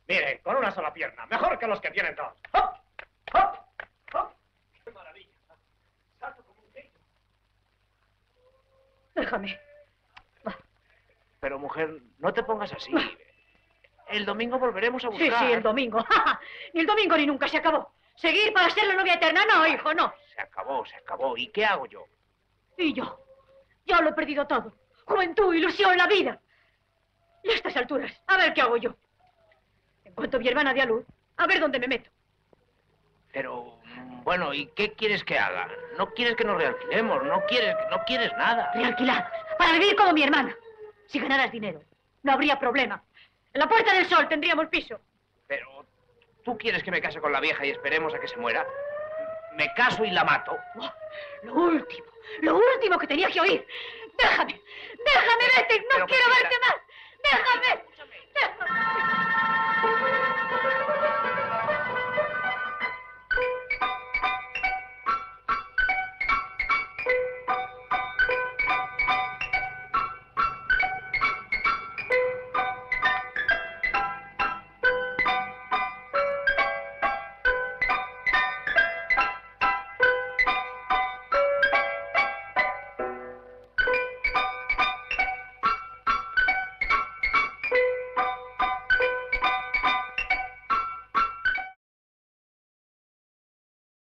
Mire, con una sola pierna, mejor que los que tienen dos. ¡Hop! ¡Hop! ¡Hop! ¡Qué maravilla! Salto como un grillo. Déjame. Pero, mujer, no te pongas así. El domingo volveremos a buscar. Sí, el domingo. Ni el domingo ni nunca se acabó. Seguir para ser la novia eterna, no, hijo, no. Se acabó. ¿Y qué hago yo? Y yo lo he perdido todo. Juventud, ilusión, la vida. Y a estas alturas, a ver qué hago yo. En cuanto mi hermana dé a luz, a ver dónde me meto. Pero, bueno, ¿y qué quieres que haga? No quieres que nos realquilemos, no quieres nada. Realquilados, para vivir como mi hermana. Si ganaras dinero, no habría problema. En la Puerta del Sol tendríamos piso. Pero, ¿tú quieres que me case con la vieja y esperemos a que se muera? Me caso y la mato. Oh, lo último que tenía que oír. Déjame, vete, no quiero verte más. Déjame.